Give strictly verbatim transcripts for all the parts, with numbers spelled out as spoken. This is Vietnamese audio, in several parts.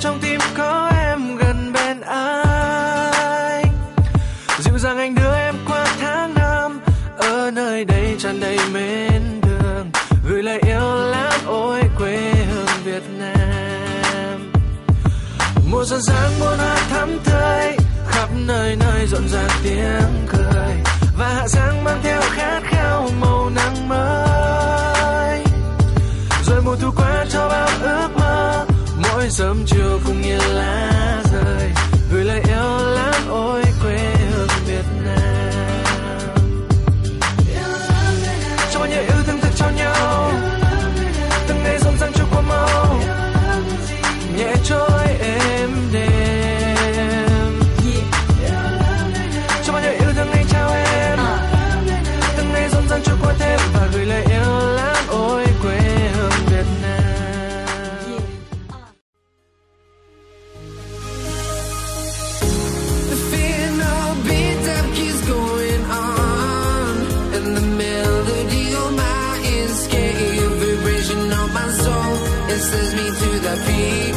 trong tim có em gần bên anh. Dịu dàng anh đưa em qua tháng năm, ở nơi đây tràn đầy mến thương, gửi lời yêu lắm ôi quê hương Việt Nam. Mùa xuân sang muôn hoa thắm tươi, khắp nơi nơi rộn ràng tiếng cười, và hạ sáng mang theo khát khao màu nắng mới. Rồi mùa thu qua cho bao ước mơ, mỗi sớm chiều cùng như lá rơi, gửi lời yêu lắm ôi quê hương Việt Nam. Cho bao nhiêu yêu thương thật cho nhau, từng ngày rộn ràng trôi qua mau, nhẹ trôi êm đềm. Cho bao nhiêu yêu thương anh trao em, từng ngày rộn ràng trôi qua thêm, và gửi lời yêu lắm ôi quê hương Việt Nam. The final beat that keeps going on, and the melody on my ears, getting a vibration on my soul. It sends me to the peak,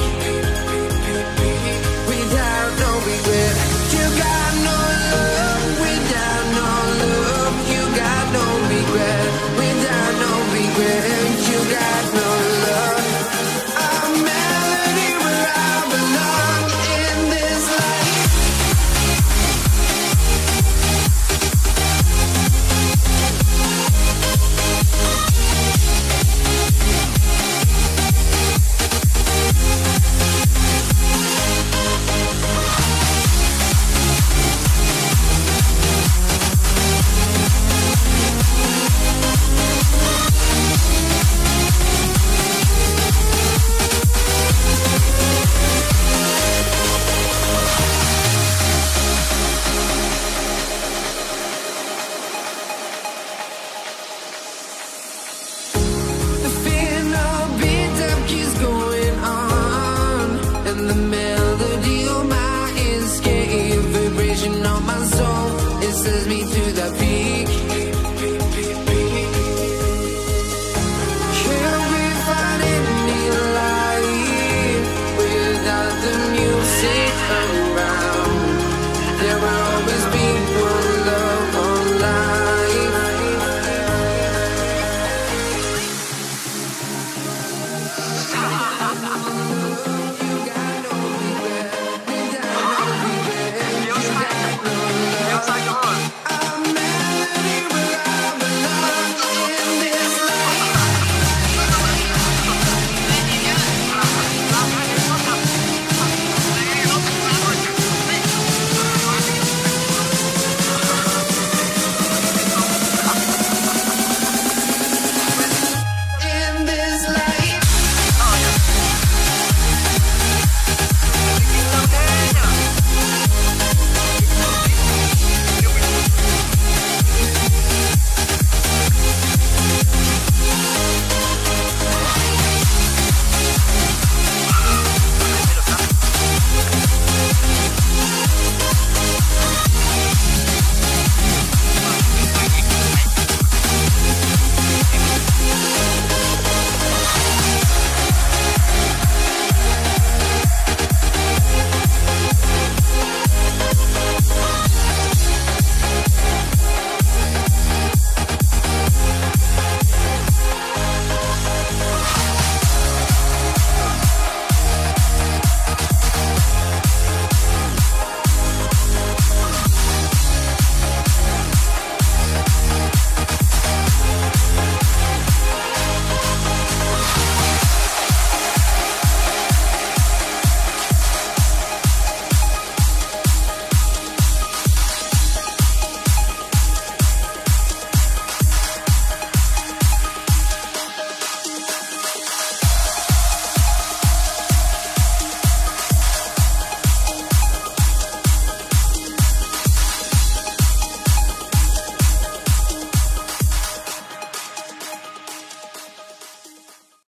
without no regret. You got no love, without no love. You got no regret, without no regret. You got no love. A melody where I belong in this life. The final beat that keeps going on, and the melody on my ears, getting a vibration on my soul. It sends me to the peak.